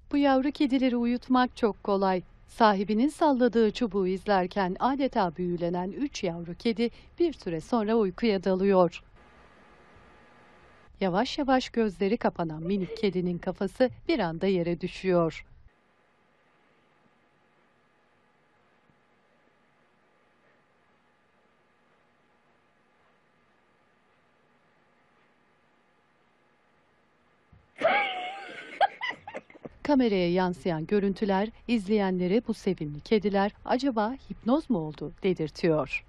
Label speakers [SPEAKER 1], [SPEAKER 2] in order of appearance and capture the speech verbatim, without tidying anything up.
[SPEAKER 1] Bu yavru kedileri uyutmak çok kolay. Sahibinin salladığı çubuğu izlerken adeta büyülenen üç yavru kedi bir süre sonra uykuya dalıyor. Yavaş yavaş gözleri kapanan minik kedinin kafası bir anda yere düşüyor. Kameraya yansıyan görüntüler izleyenlere bu sevimli kediler acaba hipnoz mu oldu dedirtiyor.